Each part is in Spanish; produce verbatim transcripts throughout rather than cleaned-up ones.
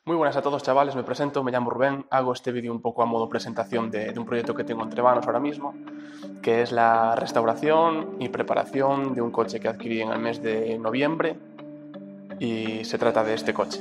Muy buenas a todos, chavales, me presento, me llamo Rubén, hago este vídeo un poco a modo presentación de, de un proyecto que tengo entre manos ahora mismo, que es la restauración y preparación de un coche que adquirí en el mes de noviembre, y se trata de este coche.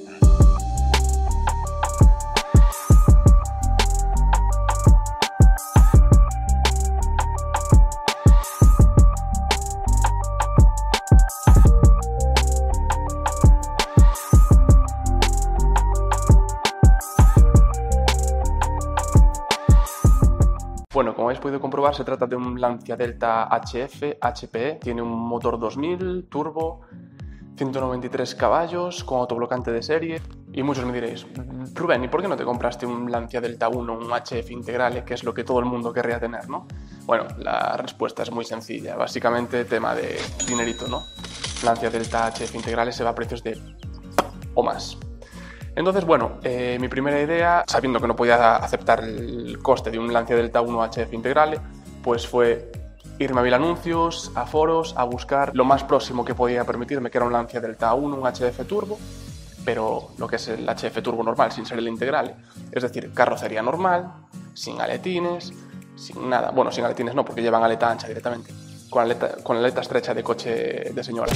Bueno, como habéis podido comprobar, se trata de un Lancia Delta H F H P E. Tiene un motor dos mil, turbo, ciento noventa y tres caballos, con autoblocante de serie. Y muchos me diréis, Rubén, ¿y por qué no te compraste un Lancia Delta uno, un H F Integrale, que es lo que todo el mundo querría tener, ¿no? Bueno, la respuesta es muy sencilla. Básicamente, tema de dinerito, ¿no? Lancia Delta H F Integrale se va a precios de o más. Entonces, bueno, eh, mi primera idea, sabiendo que no podía aceptar el coste de un Lancia Delta uno H F Integrale, pues fue irme a mil anuncios, a foros, a buscar lo más próximo que podía permitirme, que era un Lancia Delta uno, un H F Turbo, pero lo que es el H F Turbo normal, sin ser el Integrale. Es decir, carrocería normal, sin aletines, sin nada. Bueno, sin aletines no, porque llevan aleta ancha directamente, con aleta, con aleta estrecha de coche de señora.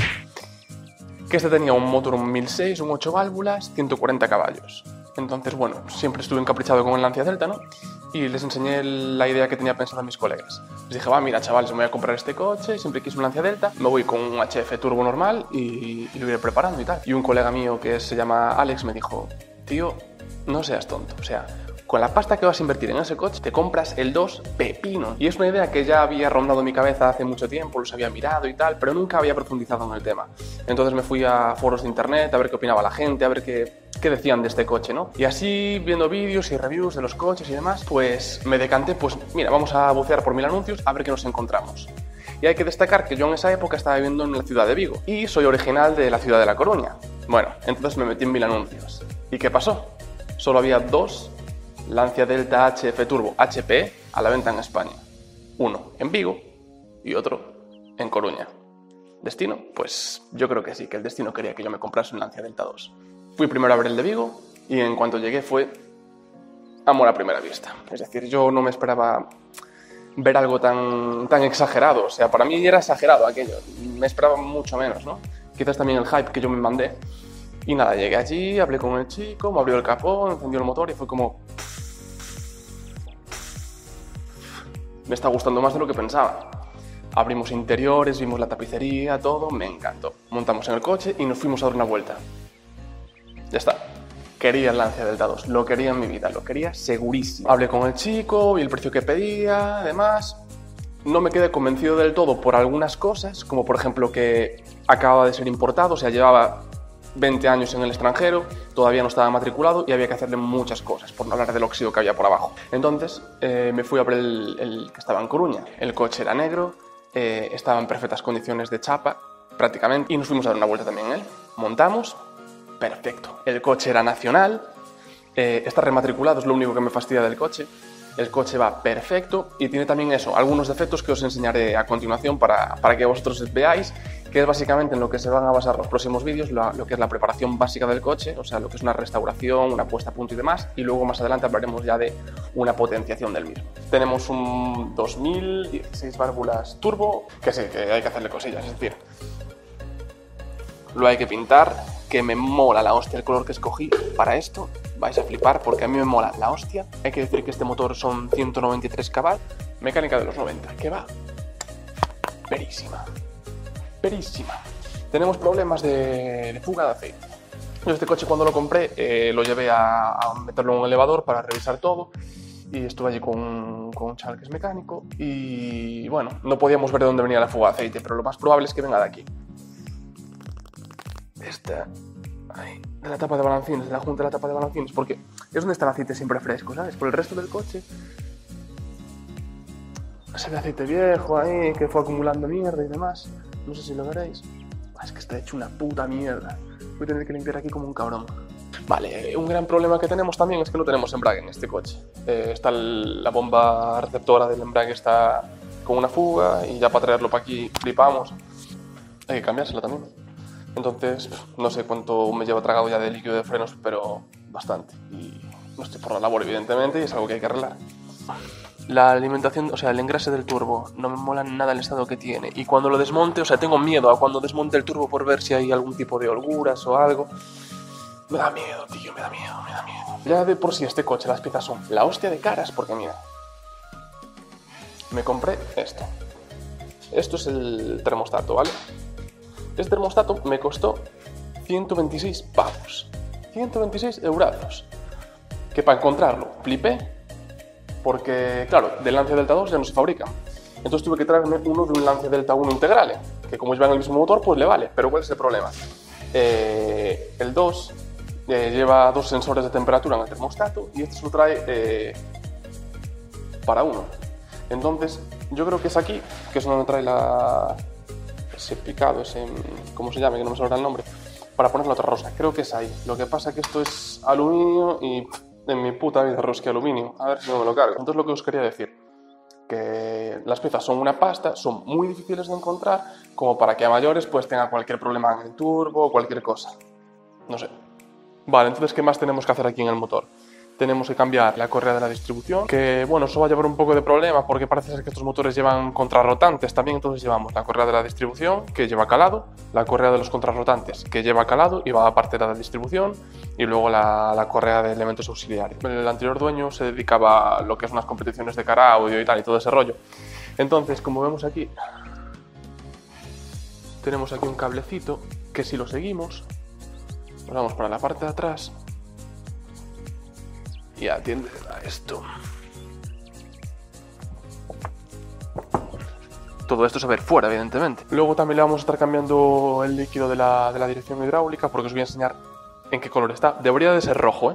Que este tenía un motor un mil seis, un ocho válvulas, ciento cuarenta caballos. Entonces, bueno, siempre estuve encaprichado con el Lancia Delta, ¿no? Y les enseñé la idea que tenía pensada a mis colegas. Les dije, va, mira, chavales, me voy a comprar este coche, siempre quise un Lancia Delta, me voy con un H F Turbo normal y, y lo iré preparando y tal. Y un colega mío que se llama Alex me dijo, tío, no seas tonto, o sea, con la pasta que vas a invertir en ese coche, te compras el dos pepino. Y es una idea que ya había rondado mi cabeza hace mucho tiempo, los había mirado y tal, pero nunca había profundizado en el tema. Entonces me fui a foros de internet a ver qué opinaba la gente, a ver qué, qué decían de este coche, ¿no? Y así, viendo vídeos y reviews de los coches y demás, pues me decanté, pues mira, vamos a bucear por mil anuncios a ver qué nos encontramos. Y hay que destacar que yo en esa época estaba viviendo en la ciudad de Vigo y soy original de la ciudad de La Coruña. Bueno, entonces me metí en mil anuncios. ¿Y qué pasó? Solo había dos Lancia Delta H F Turbo H P E a la venta en España. Uno en Vigo y otro en Coruña. ¿Destino? Pues yo creo que sí, que el destino quería que yo me comprase un Lancia Delta dos. Fui primero a ver el de Vigo y en cuanto llegué fue amor a primera vista. Es decir, yo no me esperaba ver algo tan, tan exagerado. O sea, para mí era exagerado aquello. Me esperaba mucho menos, ¿no? Quizás también el hype que yo me mandé. Y nada, llegué allí, hablé con el chico, me abrió el capó, encendió el motor y fue como... me está gustando más de lo que pensaba. Abrimos interiores, vimos la tapicería, todo, me encantó. Montamos en el coche y nos fuimos a dar una vuelta. Ya está. Quería el Lancia Delta dos, lo quería en mi vida, lo quería segurísimo. Hablé con el chico y el precio que pedía, además. No me quedé convencido del todo por algunas cosas, como por ejemplo que acababa de ser importado, o sea, llevaba veinte años en el extranjero, todavía no estaba matriculado y había que hacerle muchas cosas, por no hablar del óxido que había por abajo. Entonces eh, me fui a ver el, el que estaba en Coruña. El coche era negro, eh, estaba en perfectas condiciones de chapa, prácticamente, y nos fuimos a dar una vuelta también en él. Montamos, perfecto. El coche era nacional, eh, está rematriculado, es lo único que me fastidia del coche. El coche va perfecto y tiene también eso, algunos defectos que os enseñaré a continuación para, para que vosotros veáis, que es básicamente en lo que se van a basar los próximos vídeos, lo, lo que es la preparación básica del coche, o sea, lo que es una restauración, una puesta a punto y demás, y luego más adelante hablaremos ya de una potenciación del mismo. Tenemos un dos mil dieciséis válvulas turbo, que sí, que hay que hacerle cosillas, es decir, lo hay que pintar, que me mola la hostia el color que escogí para esto. Vais a flipar porque a mí me mola la hostia. Hay que decir que este motor son ciento noventa y tres caballos, mecánica de los noventa, que va perísima, perísima. Tenemos problemas de, de fuga de aceite. Yo este coche cuando lo compré eh, lo llevé a, a meterlo en un elevador para revisar todo y estuve allí con, con un chaval que es mecánico y bueno, no podíamos ver de dónde venía la fuga de aceite, pero lo más probable es que venga de aquí. Esta, ahí, de la tapa de balancines, de la junta de la tapa de balancines, porque es donde está el aceite siempre fresco, ¿sabes? Por el resto del coche se ve aceite viejo ahí, que fue acumulando mierda y demás. No sé si lo veréis. Es que está hecho una puta mierda. Voy a tener que limpiar aquí como un cabrón. Vale, un gran problema que tenemos también es que no tenemos embrague en este coche. Eh, está el, la bomba receptora del embrague está con una fuga y ya para traerlo para aquí flipamos. Hay que cambiársela también. Entonces, no sé cuánto me llevo tragado ya de líquido de frenos, pero bastante. Y no estoy por la labor, evidentemente, y es algo que hay que arreglar. La alimentación, o sea, el engrase del turbo, no me mola nada el estado que tiene. Y cuando lo desmonte, o sea, tengo miedo a cuando desmonte el turbo por ver si hay algún tipo de holguras o algo. Me da miedo, tío, me da miedo, me da miedo. Ya de por sí este coche, las piezas son la hostia de caras, porque mira, me compré esto. Esto es el termostato, ¿vale? Este termostato me costó ciento veintiséis pavos. ciento veintiséis euros. Que para encontrarlo flipé, porque, claro, del Lancia Delta dos ya no se fabrica. Entonces tuve que traerme uno de un Lancia Delta uno Integrale, que como llevan el mismo motor, pues le vale. Pero ¿cuál es el problema? Eh, el dos eh, lleva dos sensores de temperatura en el termostato y este se lo trae eh, para uno. Entonces, yo creo que es aquí, que es donde trae la, ese picado, ese, ¿cómo se llama? Que no me sale el nombre, para poner la otra rosca. Creo que es ahí. Lo que pasa es que esto es aluminio y en mi puta vida rosqué aluminio. A ver si no me lo cargo. Entonces, lo que os quería decir, que las piezas son una pasta, son muy difíciles de encontrar, como para que a mayores pues tenga cualquier problema en el turbo o cualquier cosa. No sé. Vale, entonces, ¿qué más tenemos que hacer aquí en el motor? Tenemos que cambiar la correa de la distribución, que bueno, eso va a llevar un poco de problema porque parece ser que estos motores llevan contrarrotantes también, entonces llevamos la correa de la distribución que lleva calado, la correa de los contrarrotantes que lleva calado y va aparte de la distribución y luego la, la correa de elementos auxiliares. El anterior dueño se dedicaba a lo que es unas competiciones de cara audio y tal y todo ese rollo. Entonces, como vemos aquí, tenemos aquí un cablecito que si lo seguimos, nos vamos para la parte de atrás y atiende a esto. Todo esto se va a ver fuera, evidentemente. Luego también le vamos a estar cambiando el líquido de la, de la dirección hidráulica porque os voy a enseñar en qué color está. Debería de ser rojo, ¿eh?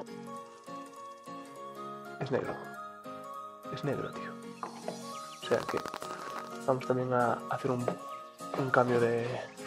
Es negro. Es negro, tío. O sea que vamos también a hacer un, un cambio de...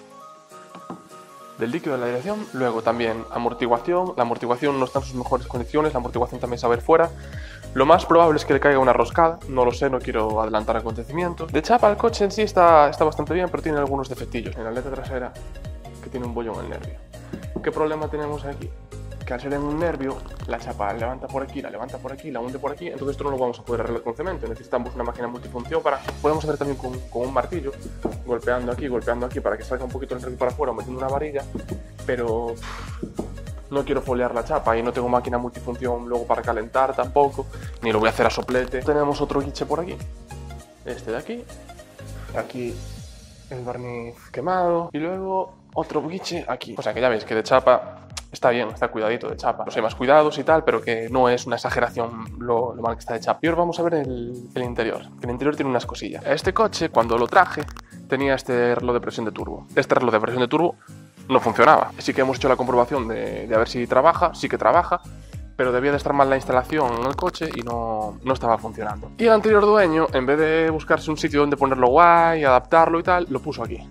del líquido de la dirección. Luego también amortiguación. La amortiguación no está en sus mejores condiciones, la amortiguación también se va a ver fuera. Lo más probable es que le caiga una roscada, no lo sé, no quiero adelantar acontecimientos. De chapa el coche en sí está, está bastante bien, pero tiene algunos defectillos. En la aleta trasera, que tiene un bollo en el nervio. ¿Qué problema tenemos aquí? Que al ser en un nervio, la chapa la levanta por aquí, la levanta por aquí, la hunde por aquí, entonces esto no lo vamos a poder arreglar con cemento. Necesitamos una máquina multifunción para... Podemos hacer también con, con un martillo, golpeando aquí, golpeando aquí, para que salga un poquito el nervio para afuera, metiendo una varilla, pero no quiero foliar la chapa y no tengo máquina multifunción luego para calentar tampoco, ni lo voy a hacer a soplete. Tenemos otro guiche por aquí, este de aquí, aquí el barniz quemado y luego otro guiche aquí. O sea que ya veis que de chapa está bien, está cuidadito de chapa. Los hay más cuidados y tal, pero que no es una exageración lo, lo mal que está de chapa. Y ahora vamos a ver el, el interior. El interior tiene unas cosillas. Este coche, cuando lo traje, tenía este reloj de presión de turbo. Este reloj de presión de turbo no funcionaba. Sí que hemos hecho la comprobación de, de a ver si trabaja, sí que trabaja, pero debía de estar mal la instalación en el coche y no, no estaba funcionando. Y el anterior dueño, en vez de buscarse un sitio donde ponerlo guay, adaptarlo y tal, lo puso aquí.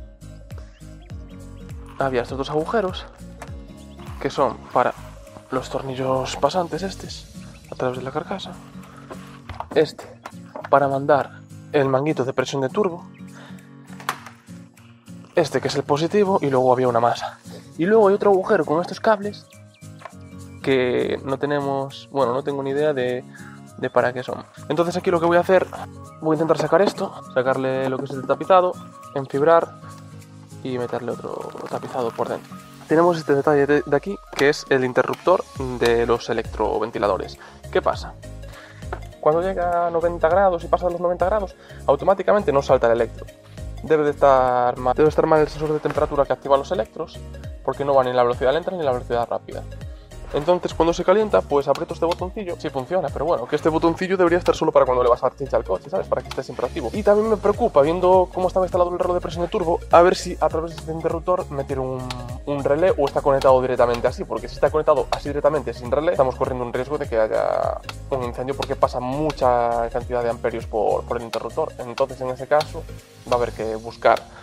Había estos dos agujeros que son para los tornillos pasantes estos a través de la carcasa, este para mandar el manguito de presión de turbo, este que es el positivo y luego había una masa. Y luego hay otro agujero con estos cables que no tenemos, bueno, no tengo ni idea de, de para qué son. Entonces aquí lo que voy a hacer, voy a intentar sacar esto, sacarle lo que es el tapizado, enfibrar y meterle otro tapizado por dentro. Tenemos este detalle de, de aquí, que es el interruptor de los electroventiladores. ¿Qué pasa? Cuando llega a noventa grados y pasa los noventa grados, automáticamente no salta el electro. Debe de estar mal, debe estar mal el sensor de temperatura que activa los electros, porque no va ni en la velocidad lenta ni en la velocidad rápida. Entonces, cuando se calienta, pues aprieto este botoncillo. Sí funciona, pero bueno, que este botoncillo debería estar solo para cuando le vas a dar chincha al coche, ¿sabes? Para que esté siempre activo. Y también me preocupa, viendo cómo estaba instalado el reloj de presión de turbo, a ver si a través de este interruptor me tira un, un relé o está conectado directamente así. Porque si está conectado así directamente, sin relé, estamos corriendo un riesgo de que haya un incendio porque pasa mucha cantidad de amperios por, por el interruptor. Entonces, en ese caso, va a haber que buscar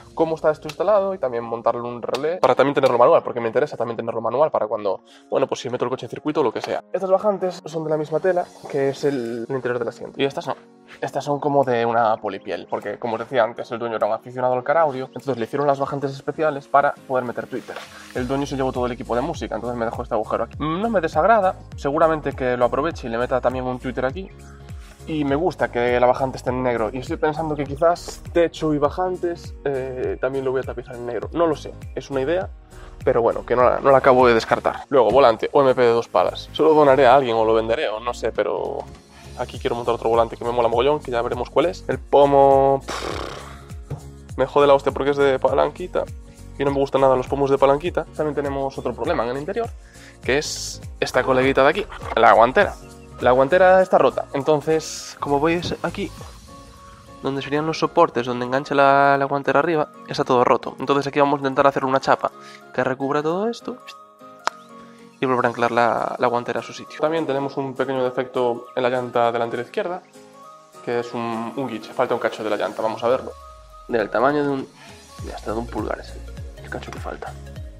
cómo está esto instalado y también montarle un relé para también tenerlo manual, porque me interesa también tenerlo manual para cuando, bueno, pues si meto el coche en circuito o lo que sea. Estas bajantes son de la misma tela que es el, el interior del asiento. Y estas no. Estas son como de una polipiel, porque como os decía antes, el dueño era un aficionado al car audio, entonces le hicieron las bajantes especiales para poder meter Twitter. El dueño se llevó todo el equipo de música, entonces me dejó este agujero aquí. No me desagrada, seguramente que lo aproveche y le meta también un Twitter aquí. Y me gusta que la bajante esté en negro. Y estoy pensando que quizás techo y bajantes eh, también lo voy a tapizar en negro. No lo sé, es una idea, pero bueno, que no la, no la acabo de descartar. Luego, volante O M P de dos palas. Se lo donaré a alguien o lo venderé o no sé, pero aquí quiero montar otro volante que me mola mogollón, que ya veremos cuál es. El pomo... Pff, me jode la hostia porque es de palanquita y no me gustan nada los pomos de palanquita. También tenemos otro problema en el interior, que es esta coleguita de aquí, la guantera. La guantera está rota, entonces, como veis aquí, donde serían los soportes, donde engancha la, la guantera arriba, está todo roto. Entonces aquí vamos a intentar hacer una chapa que recubra todo esto y volver a anclar la, la guantera a su sitio. También tenemos un pequeño defecto en la llanta delantera izquierda, que es un, un guiche, falta un cacho de la llanta, vamos a verlo. Del tamaño de un... ya está, de un pulgar es el, el cacho que falta.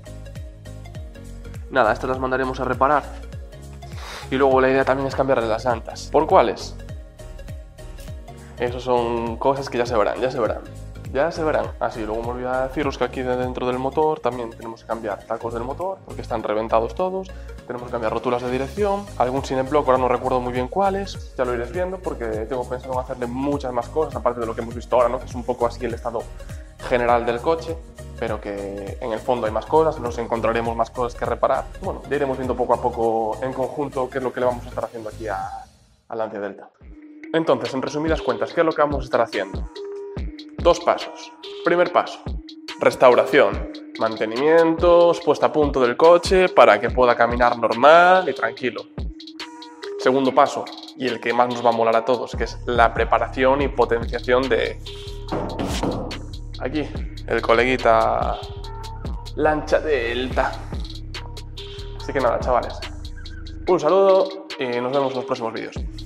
Nada, estas las mandaremos a reparar. Y luego la idea también es cambiarle las llantas. ¿Por cuáles? Eso son cosas que ya se verán, ya se verán. Ya se verán. Así, luego me olvidé de deciros que aquí dentro del motor también tenemos que cambiar tacos del motor, porque están reventados todos. Tenemos que cambiar rótulas de dirección, algún cineblock, ahora no recuerdo muy bien cuáles. Ya lo iré viendo porque tengo pensado en hacerle muchas más cosas, aparte de lo que hemos visto ahora, ¿no? Que es un poco así el estado general del coche, pero que en el fondo hay más cosas, nos encontraremos más cosas que reparar. Bueno, ya iremos viendo poco a poco en conjunto qué es lo que le vamos a estar haciendo aquí a, a Lancia Delta. Entonces, en resumidas cuentas, ¿qué es lo que vamos a estar haciendo? Dos pasos. Primer paso, restauración, mantenimientos, puesta a punto del coche para que pueda caminar normal y tranquilo. Segundo paso, y el que más nos va a molar a todos, que es la preparación y potenciación de... aquí, el coleguita Lancia Delta. Así que nada, chavales, un saludo y nos vemos en los próximos vídeos.